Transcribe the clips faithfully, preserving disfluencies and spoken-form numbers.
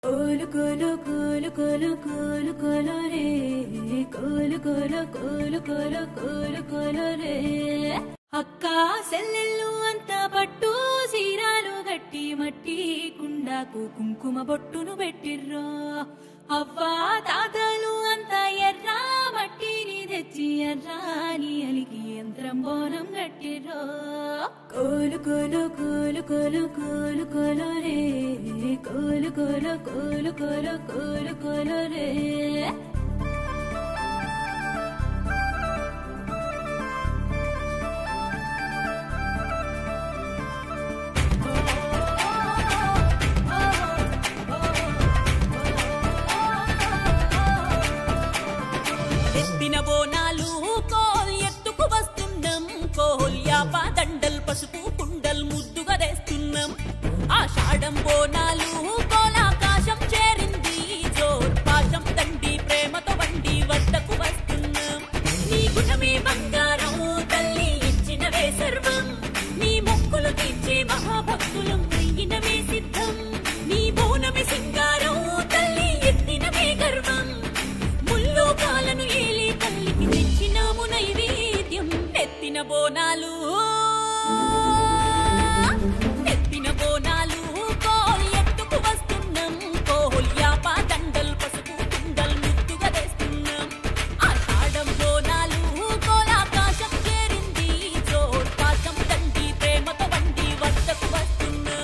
కోలు కోలు కోలు కోలు కోలు కోలు రే కోలు కోలు కోలు కోలు కోలు కోలు రే అక్క సెల్లెళ్ళు అంతా పట్టు సీరాలు గట్టి మట్టి కుండాకు కుంకుమ బొట్టును పెట్టిర్రో అవ్వా తాతలు అంతా ఎర్రా మట్టిని తెచ్చి ఎర్రాని అలికి యంత్రం బోనం గట్టిర్రో కోలు కోలు కోలు కోలు కోలు కోలు రే కోలు కోలు కోలు కోలు కోలు కోలు రే ఎత్తిన బోనాలు కోల్ ఎత్తుకు వస్తున్నాం కోల్ యాప దండల్ పసుపు కుండల్ ముద్దుగా తెస్తున్నాం ఆషాఢం బోనాలు కోలాకాశం చేరింది జోర్ పాశం దండి ప్రేమతో బండి వద్దకు వస్తున్నాం నీ గుణమే బంగారం తల్లి ఇచ్చినవే సర్వం నీ మొక్కులు తీర్చే మహాభక్తులం అయినవే సిద్ధం నీ బోనమే సింగారం తల్లి ఎత్తినవే గర్వం ముల్లోకాలను ఏలే తల్లికి తెచ్చినాము నైవేద్యం ఎత్తిన బోనాలు ఎత్తిన బోనాలు కోల్ ఎత్తుకు వస్తున్నాం కోల్ యాప దండల్ పసుపు కుండల్ ముద్దుగా తెస్తున్నాం ఆషాఢం బోనాలు కోలాకాశం చేరింది జోర్ పాశం దండి ప్రేమతో బండి వద్దకు వస్తున్నాం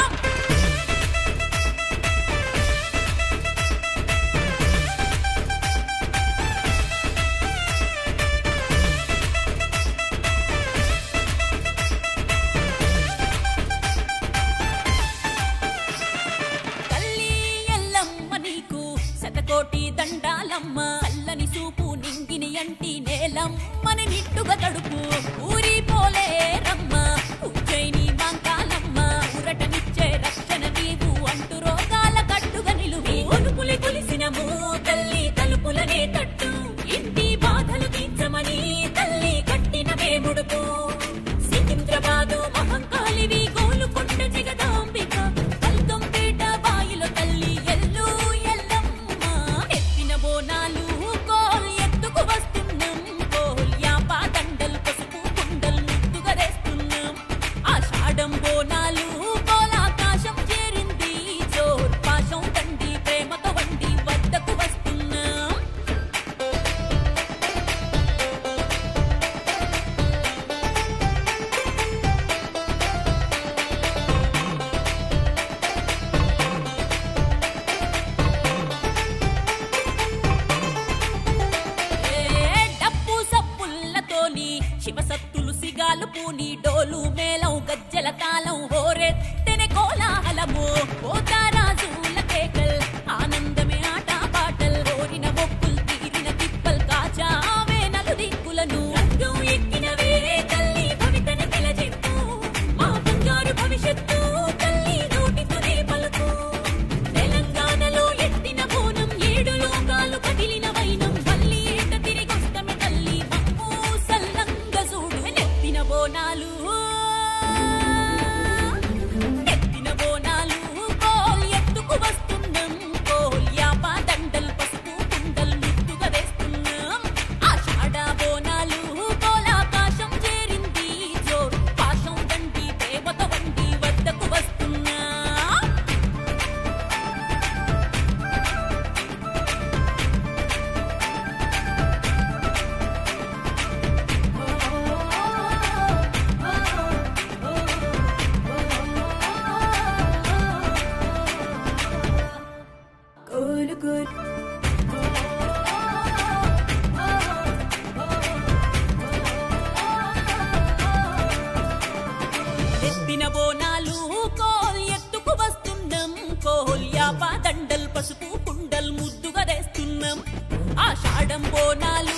శతకోటి దండాలమ్మ చల్లని సూపు నింగిని అంటి నేలమ్మని నిట్టుగా తడుపు ఊరి పోలే రమ్మ ఉజ్జయిని మాంకాలమ్మ ఊరటనిచ్చే రక్షణ నీవు అంటు రోగాల కట్టుగా నిలువి ఒనుపులి కొలిసినము తల్లి తలుపులనే తట్టు ఇంటి బాధలు తీర్చమని తల్లి కట్టిన వేముడుకు సికింద్రాబాదు మహంకాళివి గోలుకొండ జగదాంబిక కల్తంపేట బాయిలో తల్లి ఎల్లు బోనాలు కోల్ ఎత్తుకు వస్తున్నాం కోల్ యాప దండల్ పసుపు కుండల్ ముద్దుగా తెస్తున్నాం ఆషాఢం బోనాలు కోలాకాశం చేరింది జోర్ పాశం దండి ప్రేమతో వండి వద్దకు వస్తున్నాం శివసత్తులు సిగాలు పూని డోలు మేళం గజ్జల తాళం హోరెత్తెనే కోలాహలము పోతారాజుల కేకల్ ఆనందమే ఆట పాటల్ కోరిన మొక్కులు తీరిన తిప్పల్ కాచావే నలు దిక్కులను రంగం ఎక్కినవే తల్లి భవితని పిలజెత్తు మా బంగారు భవిష్యత్తు తల్లి నోటితోనే పలుకు తెలంగాణలో ఎత్తిన బోనం ఏడు లోకాలు కదిలిన వైనం మళ్ళీ ఏట తిరిగొస్తమే తల్లి మమ్ము సల్లంగా చూడు ఎత్తిన బోనాలు ఎత్తిన బోనాలు కోల్ ఎత్తుకు వస్తున్నాం కోల్ యాప దండల్ పసుపు కుండల్ ముద్దుగా వేస్తున్నాం ఆషాఢ బోనాలు కోలాకాశం చేరింది జోర్ పాశం దండి ప్రేమతో వండి వద్దకు వస్తున్నాం కోలు కోలు ఎత్తిన బోనాలు కోల్ ఎత్తుకు వస్తున్నాం కోల్ యాప దండల్ పసుపు కుండల్ ముద్దుగా తెస్తున్నాం ఆషాఢం బోనాలు